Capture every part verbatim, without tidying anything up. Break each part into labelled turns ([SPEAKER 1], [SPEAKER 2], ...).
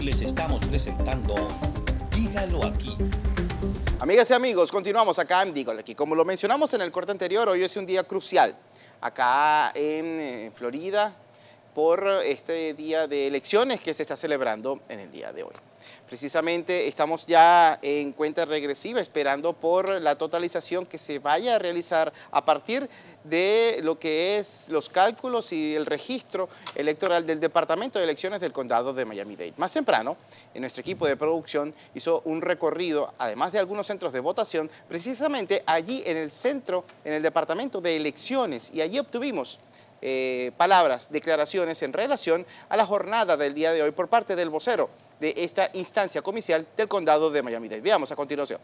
[SPEAKER 1] les estamos presentando Dígalo Aquí.
[SPEAKER 2] Amigas y amigos, continuamos acá en Dígalo Aquí. Como lo mencionamos en el corte anterior, hoy es un día crucial acá en eh, Florida por este día de elecciones que se está celebrando en el día de hoy. Precisamente estamos ya en cuenta regresiva esperando por la totalización que se vaya a realizar a partir de lo que es los cálculos y el registro electoral del Departamento de Elecciones del Condado de Miami-Dade. Más temprano, en nuestro equipo de producción hizo un recorrido, además de algunos centros de votación, precisamente allí en el centro, en el Departamento de Elecciones, y allí obtuvimos Eh, palabras, declaraciones en relación a la jornada del día de hoy por parte del vocero de esta instancia comicial del condado de Miami-Dade. Veamos a continuación.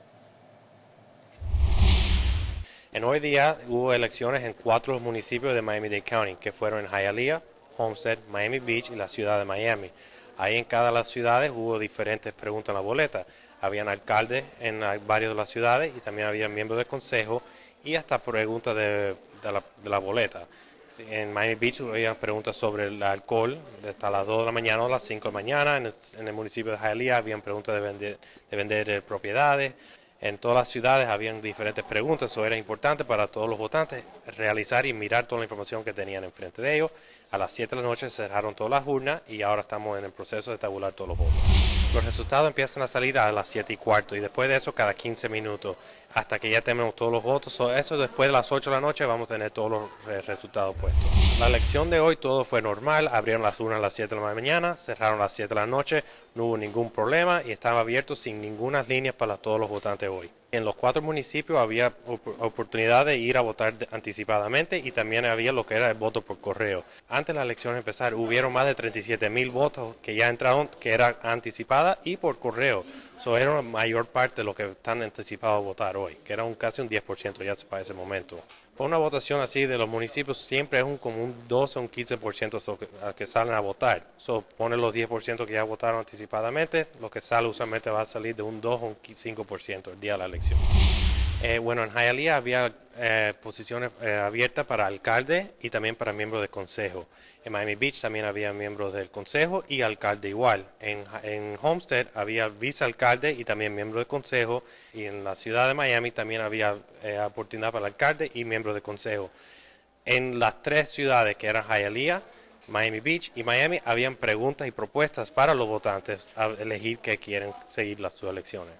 [SPEAKER 3] En hoy día hubo elecciones en cuatro municipios de Miami-Dade County, que fueron en Hialeah, Homestead, Miami Beach y la ciudad de Miami. Ahí en cada de las ciudades hubo diferentes preguntas en la boleta. Habían alcaldes en varias de las ciudades y también había miembros del consejo y hasta preguntas de, de, la, de la boleta. En Miami Beach había preguntas sobre el alcohol, hasta las dos de la mañana o las cinco de la mañana. En el, en el municipio de Hialeah habían preguntas de vender, de vender propiedades. En todas las ciudades habían diferentes preguntas, eso era importante para todos los votantes realizar y mirar toda la información que tenían enfrente de ellos. A las siete de la noche cerraron todas las urnas y ahora estamos en el proceso de tabular todos los votos. Los resultados empiezan a salir a las siete y cuarto y después de eso cada quince minutos hasta que ya tenemos todos los votos. So, eso después de las ocho de la noche vamos a tener todos los eh, resultados puestos. La elección de hoy todo fue normal, abrieron las urnas a las siete de la mañana, cerraron a las siete de la noche, no hubo ningún problema y estaba abierto sin ninguna línea para todos los votantes hoy. En los cuatro municipios había op oportunidad de ir a votar anticipadamente y también había lo que era el voto por correo. Antes de la elección empezar hubieron más de treinta y siete mil votos que ya entraron, que era anticipada y por correo. So, era la mayor parte de lo que están anticipados a votar hoy, que era un, casi un diez por ciento ya para ese momento. Por una votación así de los municipios siempre es un, como un doce o un quince por ciento so, que, que salen a votar. So, pone los diez por ciento que ya votaron anticipadamente, lo que sale usualmente va a salir de un dos o un cinco por ciento el día de la elección. Eh, bueno, en Hialeah había eh, posiciones eh, abiertas para alcalde y también para miembros del consejo. En Miami Beach también había miembros del consejo y alcalde igual. En, en Homestead había vicealcalde y también miembros del consejo. Y en la ciudad de Miami también había eh, oportunidad para el alcalde y miembros del consejo. En las tres ciudades que eran Hialeah, Miami Beach y Miami habían preguntas y propuestas para los votantes a elegir que quieren seguir las sus elecciones.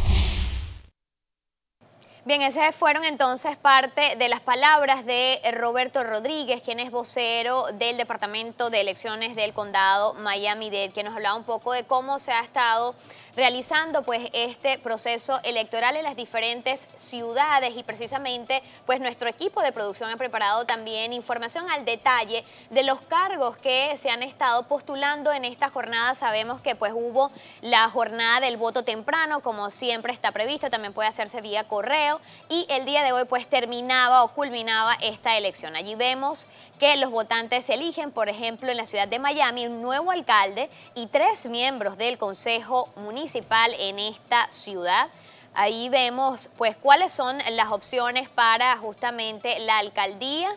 [SPEAKER 4] Bien, esas fueron entonces parte de las palabras de Roberto Rodríguez, quien es vocero del Departamento de Elecciones del Condado Miami-Dade, que nos hablaba un poco de cómo se ha estado realizando pues este proceso electoral en las diferentes ciudades y precisamente pues nuestro equipo de producción ha preparado también información al detalle de los cargos que se han estado postulando en esta jornada. Sabemos que pues hubo la jornada del voto temprano, como siempre está previsto, también puede hacerse vía correo y el día de hoy pues terminaba o culminaba esta elección. Allí vemos que los votantes eligen, por ejemplo, en la ciudad de Miami, un nuevo alcalde y tres miembros del Consejo Municipal en esta ciudad. Ahí vemos pues cuáles son las opciones para justamente la alcaldía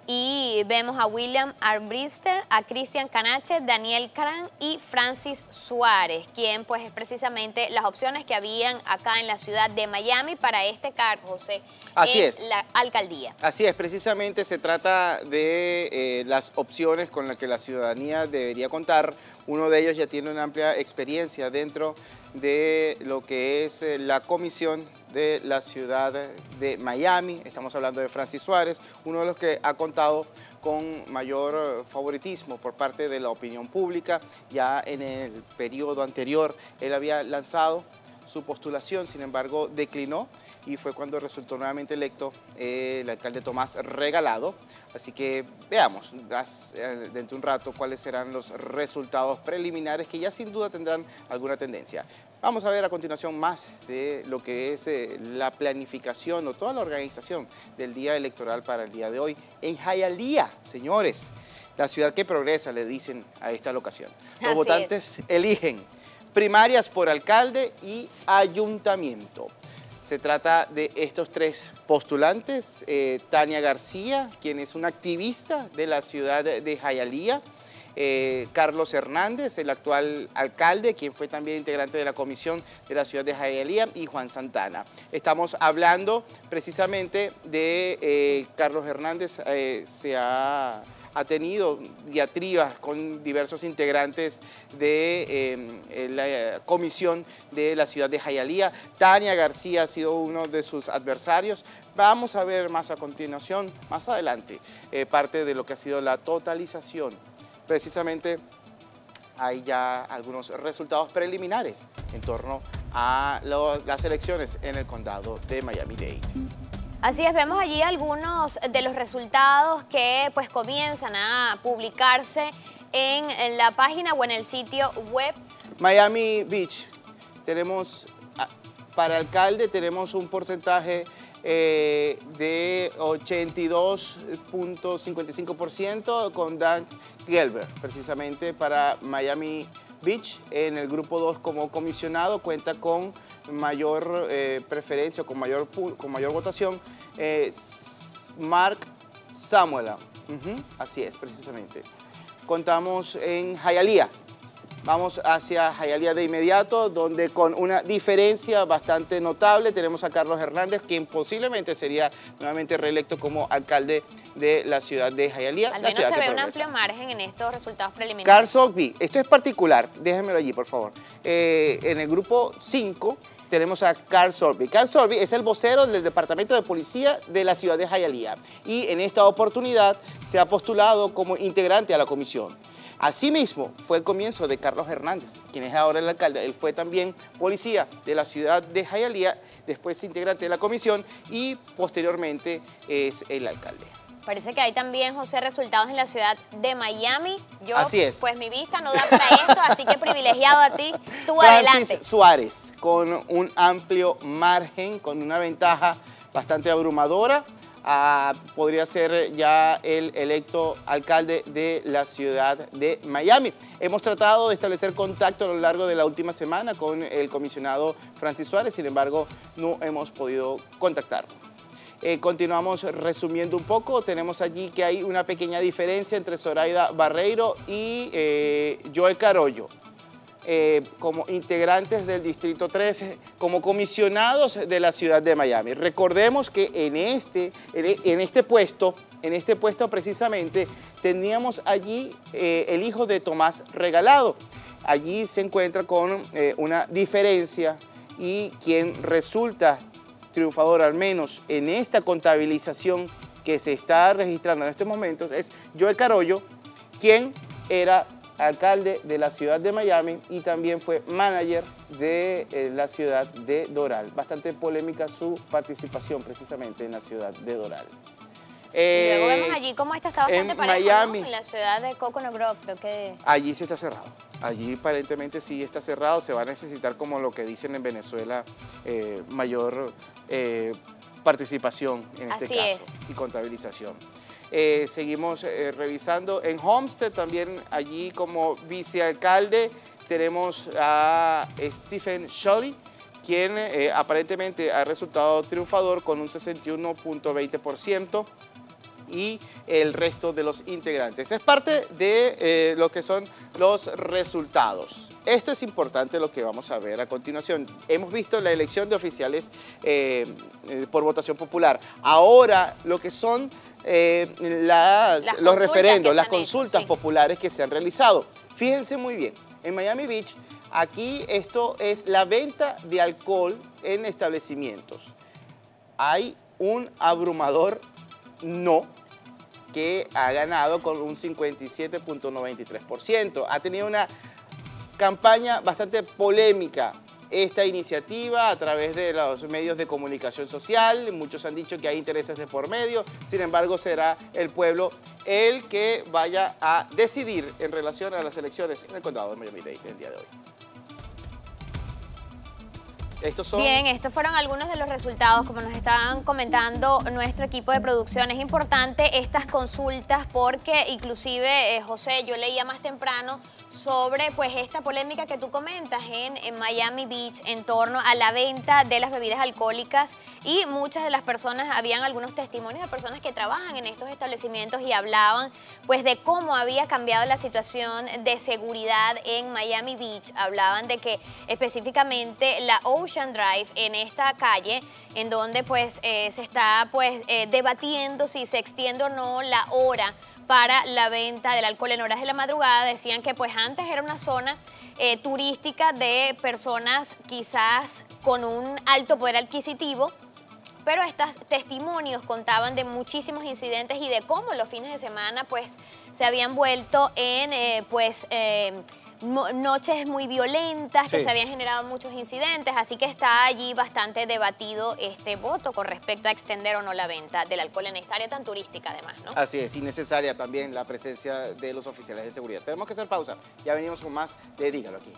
[SPEAKER 4] y vemos a William Armbrister, a Cristian Canache, Daniel Cran y Francis Suárez, quien pues es precisamente las opciones que habían acá en la ciudad de Miami para este cargo, José.
[SPEAKER 2] Así
[SPEAKER 4] en
[SPEAKER 2] es.
[SPEAKER 4] La alcaldía.
[SPEAKER 2] Así es, precisamente se trata de eh, las opciones con las que la ciudadanía debería contar. Uno de ellos ya tiene una amplia experiencia dentro de lo que es eh, la comisión de la ciudad de Miami. Estamos hablando de Francis Suárez, uno de los que ha contado con mayor favoritismo por parte de la opinión pública. Ya en el periodo anterior él había lanzado su postulación, sin embargo declinó y fue cuando resultó nuevamente electo eh, el alcalde Tomás Regalado. Así que veamos eh, dentro de un rato cuáles serán los resultados preliminares que ya sin duda tendrán alguna tendencia. Vamos a ver a continuación más de lo que es eh, la planificación o toda la organización del día electoral para el día de hoy en Hialeah, señores. La ciudad que progresa, le dicen a esta locación. Los
[SPEAKER 4] Así
[SPEAKER 2] votantes es. eligen primarias por alcalde y ayuntamiento. Se trata de estos tres postulantes, eh, Tania García, quien es una activista de la ciudad de Hialeah, eh, Carlos Hernández, el actual alcalde, quien fue también integrante de la comisión de la ciudad de Hialeah, y Juan Santana. Estamos hablando precisamente de eh, Carlos Hernández, eh, se ha... ha tenido diatribas con diversos integrantes de eh, la comisión de la ciudad de Hialeah. Tania García ha sido uno de sus adversarios. Vamos a ver más a continuación, más adelante, eh, parte de lo que ha sido la totalización. Precisamente hay ya algunos resultados preliminares en torno a lo, las elecciones en el condado de Miami-Dade.
[SPEAKER 4] Así es, vemos allí algunos de los resultados que pues comienzan a publicarse en, en la página o en el sitio web.
[SPEAKER 2] Miami Beach, tenemos, para alcalde tenemos un porcentaje eh, de ochenta y dos punto cincuenta y cinco por ciento con Dan Gelber, precisamente para Miami Beach. En el grupo dos como comisionado cuenta con mayor eh, preferencia, con mayor, con mayor votación, eh, Mark Samuela. Uh-huh, así es, precisamente. Contamos en Hialeah. Vamos hacia Hialeah de inmediato, donde con una diferencia bastante notable tenemos a Carlos Hernández, quien posiblemente sería nuevamente reelecto como alcalde de la ciudad de Hialeah.
[SPEAKER 4] Al
[SPEAKER 2] la
[SPEAKER 4] menos
[SPEAKER 2] ciudad
[SPEAKER 4] se
[SPEAKER 2] que
[SPEAKER 4] ve un
[SPEAKER 2] progresa.
[SPEAKER 4] amplio margen en estos resultados preliminares.
[SPEAKER 2] Carl Sotheby, esto es particular, déjenmelo allí, por favor. Eh, en el grupo cinco tenemos a Carl Sotheby. Carl Sotheby es el vocero del Departamento de Policía de la ciudad de Hialeah y en esta oportunidad se ha postulado como integrante a la comisión. Asimismo, fue el comienzo de Carlos Hernández, quien es ahora el alcalde. Él fue también policía de la ciudad de Hialeah, después integrante de la comisión y posteriormente es el alcalde.
[SPEAKER 4] Parece que hay también, José, resultados en la ciudad de Miami. Yo,
[SPEAKER 2] así es.
[SPEAKER 4] Pues mi vista no da para esto, así que privilegiado a ti, tú
[SPEAKER 2] Francis
[SPEAKER 4] adelante.
[SPEAKER 2] Suárez, con un amplio margen, con una ventaja bastante abrumadora. Ah, podría ser ya el electo alcalde de la ciudad de Miami. Hemos tratado de establecer contacto a lo largo de la última semana con el comisionado Francis Suárez, sin embargo, no hemos podido contactarlo. Eh, continuamos resumiendo un poco. Tenemos allí que hay una pequeña diferencia entre Zoraida Barreiro y eh, Joe Carollo. Eh, como integrantes del Distrito trece, como comisionados de la ciudad de Miami. Recordemos que en este, en este puesto, en este puesto precisamente, teníamos allí eh, el hijo de Tomás Regalado. Allí se encuentra con eh, una diferencia y quien resulta triunfador, al menos en esta contabilización que se está registrando en estos momentos, es Joe Carollo, quien era alcalde de la ciudad de Miami y también fue manager de eh, la ciudad de Doral. Bastante polémica su participación precisamente en la ciudad de Doral.
[SPEAKER 4] Eh, y luego vemos allí cómo esto está bastante
[SPEAKER 2] en
[SPEAKER 4] parejo,
[SPEAKER 2] Miami,
[SPEAKER 4] ¿no? En la ciudad de Coconut Grove, creo que...
[SPEAKER 2] Allí sí está cerrado. Allí aparentemente sí está cerrado. Se va a necesitar, como lo que dicen en Venezuela, eh, mayor eh, participación en este
[SPEAKER 4] Así
[SPEAKER 2] caso
[SPEAKER 4] es.
[SPEAKER 2] y contabilización. Eh, seguimos eh, revisando. En Homestead también allí como vicealcalde tenemos a Stephen Shelley, quien eh, aparentemente ha resultado triunfador con un sesenta y uno punto veinte por ciento y el resto de los integrantes. Es parte de eh, lo que son los resultados. Esto es importante lo que vamos a ver a continuación. Hemos visto la elección de oficiales eh, eh, por votación popular. Ahora lo que son eh, las,
[SPEAKER 4] las
[SPEAKER 2] los referendos, las
[SPEAKER 4] hecho,
[SPEAKER 2] consultas
[SPEAKER 4] sí.
[SPEAKER 2] populares que se han realizado. Fíjense muy bien, en Miami Beach, aquí esto es la venta de alcohol en establecimientos. Hay un abrumador no que ha ganado con un cincuenta y siete punto noventa y tres por ciento. Ha tenido una campaña bastante polémica esta iniciativa a través de los medios de comunicación social. Muchos han dicho que hay intereses de por medio, sin embargo será el pueblo el que vaya a decidir en relación a las elecciones en el condado de Miami-Dade el día de hoy. Estos son...
[SPEAKER 4] Bien, estos fueron algunos de los resultados, como nos estaban comentando nuestro equipo de producción. Es importante estas consultas porque inclusive, eh, José, yo leía más temprano sobre pues esta polémica que tú comentas en, en Miami Beach en torno a la venta de las bebidas alcohólicas, y muchas de las personas, habían algunos testimonios de personas que trabajan en estos establecimientos y hablaban pues de cómo había cambiado la situación de seguridad en Miami Beach. Hablaban de que específicamente la Ocean Drive, en esta calle en donde pues eh, se está pues eh, debatiendo si se extiende o no la hora para la venta del alcohol en horas de la madrugada, decían que pues antes era una zona eh, turística de personas quizás con un alto poder adquisitivo, pero estos testimonios contaban de muchísimos incidentes y de cómo los fines de semana pues se habían vuelto en eh, pues eh, noches muy violentas, sí, que se habían generado muchos incidentes, así que está allí bastante debatido este voto con respecto a extender o no la venta del alcohol en esta área tan turística además, ¿no?
[SPEAKER 2] Así es, innecesaria también la presencia de los oficiales de seguridad. Tenemos que hacer pausa, ya venimos con más de Dígalo Aquí.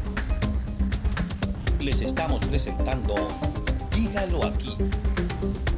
[SPEAKER 1] Les estamos presentando Dígalo Aquí.